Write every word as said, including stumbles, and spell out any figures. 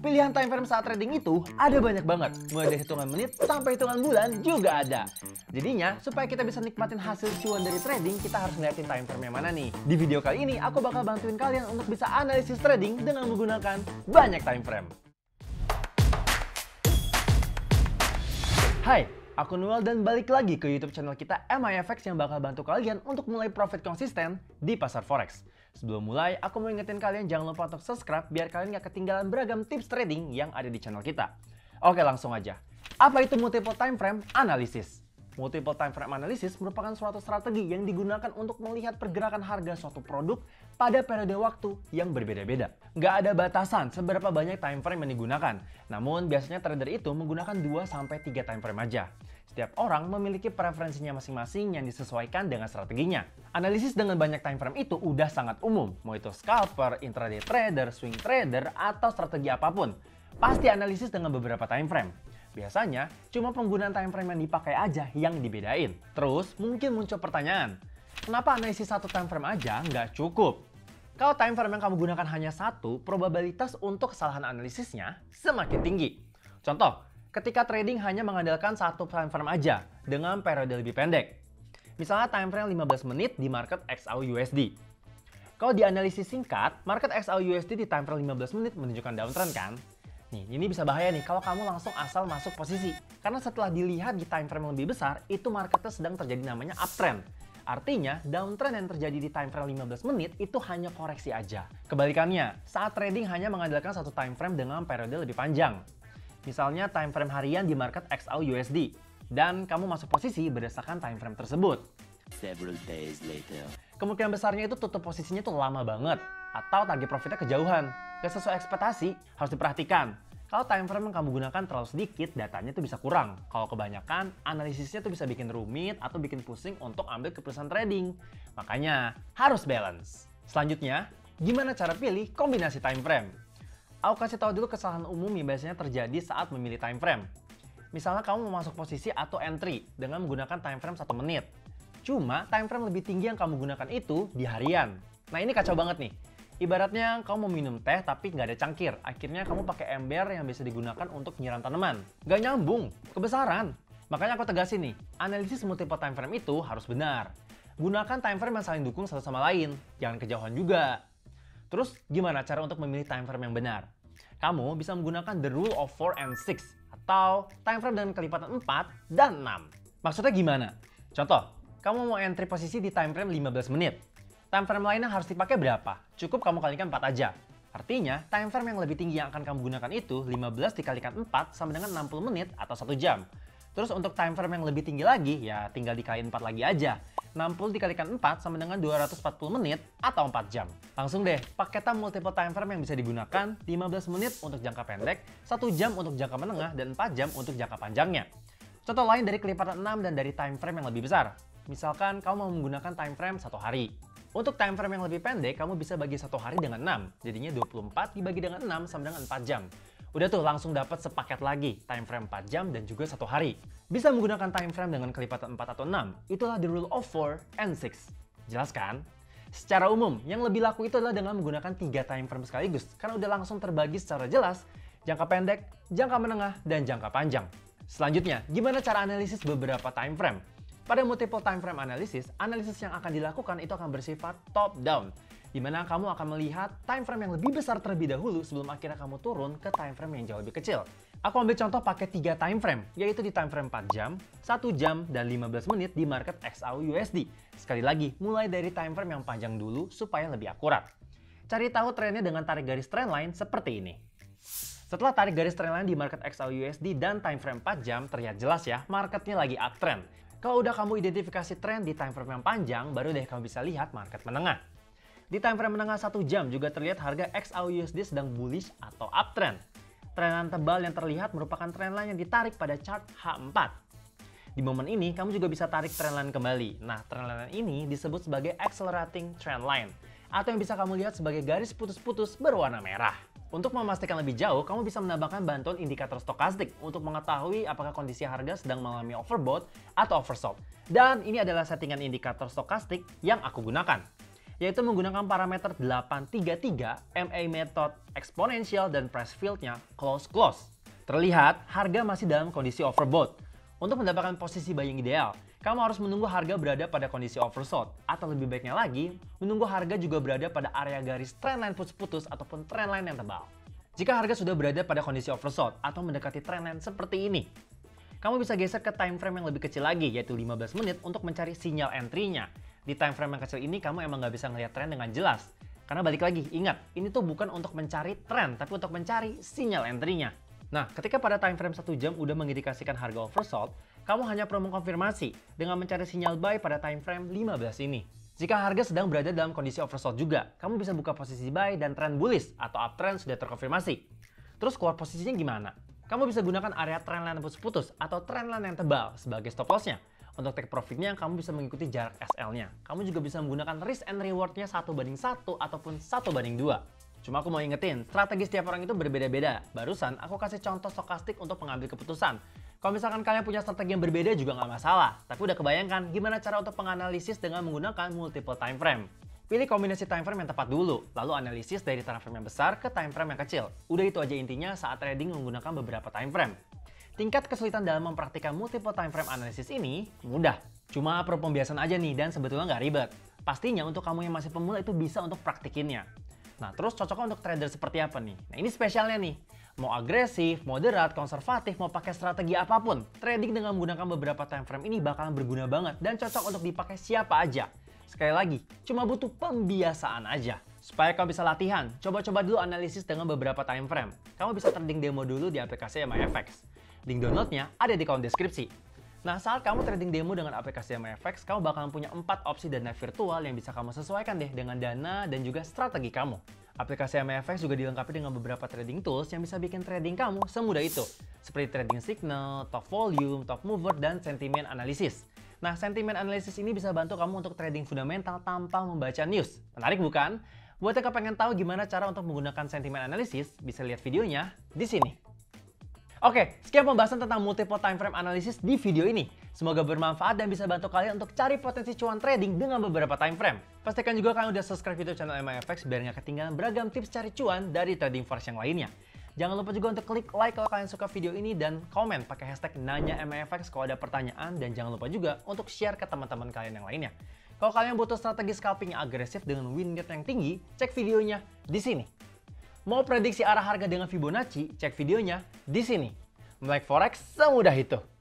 Pilihan time frame saat trading itu ada banyak banget, mulai dari hitungan menit sampai hitungan bulan juga ada. Jadinya, supaya kita bisa nikmatin hasil cuan dari trading, kita harus ngeliatin time frame yang mana nih. Di video kali ini, aku bakal bantuin kalian untuk bisa analisis trading dengan menggunakan banyak time frame. Hai, aku Noel dan balik lagi ke YouTube channel kita M I F X yang bakal bantu kalian untuk mulai profit konsisten di pasar forex. Sebelum mulai, aku mau ingetin kalian jangan lupa untuk subscribe biar kalian gak ketinggalan beragam tips trading yang ada di channel kita. Oke, langsung aja. Apa itu multiple time frame analysis? Multiple time frame analysis merupakan suatu strategi yang digunakan untuk melihat pergerakan harga suatu produk pada periode waktu yang berbeda-beda. Nggak ada batasan seberapa banyak time frame yang digunakan. Namun biasanya trader itu menggunakan dua sampai tiga time frame aja. Setiap orang memiliki preferensinya masing-masing yang disesuaikan dengan strateginya. Analisis dengan banyak time frame itu udah sangat umum. Mau itu scalper, intraday trader, swing trader, atau strategi apapun. Pasti analisis dengan beberapa time frame. Biasanya, cuma penggunaan time frame yang dipakai aja yang dibedain. Terus, mungkin muncul pertanyaan, kenapa analisis satu time frame aja nggak cukup? Kalau time frame yang kamu gunakan hanya satu, probabilitas untuk kesalahan analisisnya semakin tinggi. Contoh, ketika trading hanya mengandalkan satu time frame aja dengan periode lebih pendek. Misalnya time frame lima belas menit di market X A U U S D. Kalau di analisis singkat, market X A U U S D di time frame lima belas menit menunjukkan downtrend kan? Nih, ini bisa bahaya nih kalau kamu langsung asal masuk posisi. Karena setelah dilihat di time frame yang lebih besar, itu marketnya sedang terjadi namanya uptrend. Artinya, downtrend yang terjadi di time frame lima belas menit itu hanya koreksi aja. Kebalikannya, saat trading hanya mengandalkan satu time frame dengan periode lebih panjang. Misalnya time frame harian di market X A U U S D. Dan kamu masuk posisi berdasarkan time frame tersebut. Several days later. Kemungkinan besarnya itu tutup posisinya tuh lama banget. Atau target profitnya kejauhan. Gak sesuai ekspektasi, harus diperhatikan. Kalau time frame yang kamu gunakan terlalu sedikit, datanya tuh bisa kurang. Kalau kebanyakan, analisisnya tuh bisa bikin rumit atau bikin pusing untuk ambil keputusan trading. Makanya, harus balance. Selanjutnya, gimana cara pilih kombinasi time frame? Aku kasih tahu dulu kesalahan umum yang biasanya terjadi saat memilih time frame. Misalnya kamu mau masuk posisi atau entry dengan menggunakan time frame satu menit. Cuma time frame lebih tinggi yang kamu gunakan itu di harian. Nah ini kacau banget nih. Ibaratnya kamu mau minum teh tapi nggak ada cangkir. Akhirnya kamu pakai ember yang bisa digunakan untuk nyiram tanaman. Nggak nyambung, kebesaran. Makanya aku tegasin nih, analisis multiple time frame itu harus benar. Gunakan time frame yang saling dukung satu sama lain. Jangan kejauhan juga. Terus gimana cara untuk memilih time frame yang benar? Kamu bisa menggunakan the rule of four and six atau time frame dengan kelipatan empat dan enam. Maksudnya gimana? Contoh, kamu mau entry posisi di time frame lima belas menit. Time frame lainnya harus dipakai berapa? Cukup kamu kalikan empat aja. Artinya, time frame yang lebih tinggi yang akan kamu gunakan itu lima belas dikalikan empat sama dengan enam puluh menit atau satu jam. Terus untuk time frame yang lebih tinggi lagi, ya tinggal dikaliin empat lagi aja. enam puluh dikalikan empat sama dengan dua ratus empat puluh menit atau empat jam. Langsung deh, paketan multiple time frame yang bisa digunakan lima belas menit untuk jangka pendek, satu jam untuk jangka menengah, dan empat jam untuk jangka panjangnya. Contoh lain dari kelipatan enam dan dari time frame yang lebih besar. Misalkan kamu mau menggunakan time frame satu hari. Untuk time frame yang lebih pendek, kamu bisa bagi satu hari dengan enam. Jadinya dua puluh empat dibagi dengan enam sama dengan empat jam. Udah tuh langsung dapat sepaket lagi, time frame empat jam dan juga satu hari. Bisa menggunakan time frame dengan kelipatan empat atau enam. Itulah the rule of four and six. Jelas kan? Secara umum, yang lebih laku itu adalah dengan menggunakan tiga time frame sekaligus. Karena udah langsung terbagi secara jelas, jangka pendek, jangka menengah, dan jangka panjang. Selanjutnya, gimana cara analisis beberapa time frame? Pada multiple time frame analysis, analisis yang akan dilakukan itu akan bersifat top down. Di mana kamu akan melihat time frame yang lebih besar terlebih dahulu sebelum akhirnya kamu turun ke time frame yang jauh lebih kecil. Aku ambil contoh pakai tiga time frame, yaitu di time frame empat jam, satu jam, dan lima belas menit di market X A U U S D. Sekali lagi, mulai dari time frame yang panjang dulu supaya lebih akurat. Cari tahu trennya dengan tarik garis trendline seperti ini. Setelah tarik garis trendline di market X A U U S D dan time frame empat jam, terlihat jelas ya, marketnya lagi uptrend. Kalau udah kamu identifikasi tren di time frame yang panjang, baru deh kamu bisa lihat market menengah. Di time frame menengah satu jam juga terlihat harga X A U U S D sedang bullish atau uptrend. Trendline tebal yang terlihat merupakan trendline yang ditarik pada chart H empat. Di momen ini, kamu juga bisa tarik trendline kembali. Nah, trendline ini disebut sebagai accelerating trendline, atau yang bisa kamu lihat sebagai garis putus-putus berwarna merah. Untuk memastikan lebih jauh, kamu bisa menambahkan bantuan indikator stokastik untuk mengetahui apakah kondisi harga sedang mengalami overbought atau oversold. Dan ini adalah settingan indikator stokastik yang aku gunakan. yaitu menggunakan parameter delapan tiga tiga, M A method, exponential, dan price field-nya close-close. Terlihat harga masih dalam kondisi overbought. Untuk mendapatkan posisi buying ideal, kamu harus menunggu harga berada pada kondisi oversold, atau lebih baiknya lagi, menunggu harga juga berada pada area garis trendline putus-putus ataupun trendline yang tebal. Jika harga sudah berada pada kondisi oversold atau mendekati trendline seperti ini, kamu bisa geser ke time frame yang lebih kecil lagi, yaitu lima belas menit untuk mencari sinyal entry-nya. Di time frame yang kecil ini, kamu emang nggak bisa ngelihat tren dengan jelas. Karena balik lagi, ingat, ini tuh bukan untuk mencari tren, tapi untuk mencari sinyal entry-nya. Nah, ketika pada time frame satu jam udah mengindikasikan harga oversold, kamu hanya perlu mengkonfirmasi dengan mencari sinyal buy pada time frame lima belas ini. Jika harga sedang berada dalam kondisi oversold juga, kamu bisa buka posisi buy dan trend bullish atau uptrend sudah terkonfirmasi. Terus keluar posisinya gimana? Kamu bisa gunakan area trendline putus-putus atau trendline yang tebal sebagai stop loss-nya. Untuk take profit-nya, kamu bisa mengikuti jarak S L-nya. Kamu juga bisa menggunakan risk and reward-nya satu banding satu ataupun satu banding dua. Cuma aku mau ingetin, strategi setiap orang itu berbeda-beda. Barusan aku kasih contoh stokastik untuk mengambil keputusan. Kalau misalkan kalian punya strategi yang berbeda juga nggak masalah. Tapi udah kebayangkan gimana cara untuk menganalisis dengan menggunakan multiple time frame. Pilih kombinasi time frame yang tepat dulu, lalu analisis dari time frame yang besar ke time frame yang kecil. Udah itu aja intinya saat trading menggunakan beberapa time frame. Tingkat kesulitan dalam mempraktikkan multiple time frame analysis ini mudah. Cuma perlu pembiasaan aja nih dan sebetulnya nggak ribet. Pastinya untuk kamu yang masih pemula itu bisa untuk praktikinnya. Nah, terus cocoknya untuk trader seperti apa nih? Nah, ini spesialnya nih. Mau agresif, moderat, konservatif, mau pakai strategi apapun, trading dengan menggunakan beberapa time frame ini bakalan berguna banget dan cocok untuk dipakai siapa aja. Sekali lagi, cuma butuh pembiasaan aja. Supaya kamu bisa latihan, coba-coba dulu analisis dengan beberapa time frame. Kamu bisa trading demo dulu di aplikasi M I F X. Link downloadnya ada di kolom deskripsi. Nah, saat kamu trading demo dengan aplikasi M I F X, kamu bakalan punya empat opsi dana virtual yang bisa kamu sesuaikan deh dengan dana dan juga strategi kamu. Aplikasi M I F X juga dilengkapi dengan beberapa trading tools yang bisa bikin trading kamu semudah itu. Seperti trading signal, top volume, top mover, dan sentimen analisis. Nah, sentimen analisis ini bisa bantu kamu untuk trading fundamental tanpa membaca news. Menarik bukan? Buat yang pengen tahu gimana cara untuk menggunakan sentimen analisis, bisa lihat videonya di sini. Oke, sekian pembahasan tentang multiple time frame analysis di video ini. Semoga bermanfaat dan bisa bantu kalian untuk cari potensi cuan trading dengan beberapa time frame. Pastikan juga kalian udah subscribe video channel M I F X biar nggak ketinggalan beragam tips cari cuan dari trading forex yang lainnya. Jangan lupa juga untuk klik like kalau kalian suka video ini dan komen pakai hashtag nanya M I F X kalau ada pertanyaan, dan jangan lupa juga untuk share ke teman-teman kalian yang lainnya. Kalau kalian butuh strategi scalping yang agresif dengan win rate yang tinggi, cek videonya di sini. Mau prediksi arah harga dengan Fibonacci, cek videonya di sini. Melek forex semudah itu.